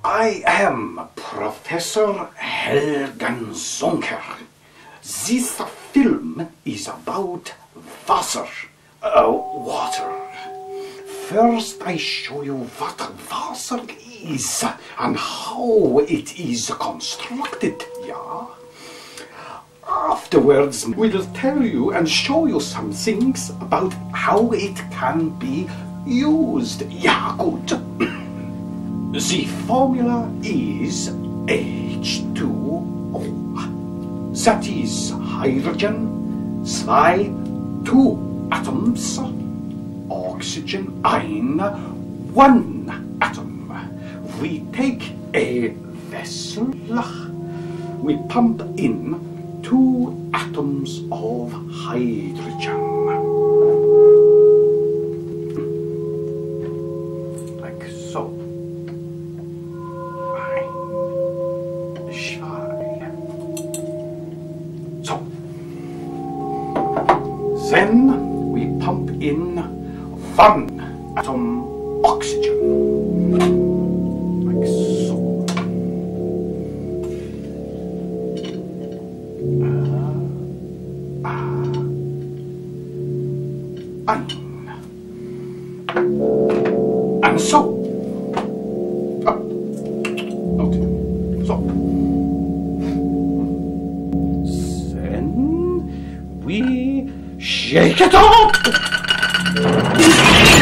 I am Professor Hellgzunger. This film is about water. First I show you what water is and how it is constructed, yeah? Afterwards we'll tell you and show you some things about how it can be used. Yeah, good. The formula is H2O. That is hydrogen, 2 atoms, oxygen, 1 atom. We take a vessel, we pump in 2 atoms of hydrogen. Like so. So, then we pump in 1 atom oxygen, like so. And so. So. Then we shake it up.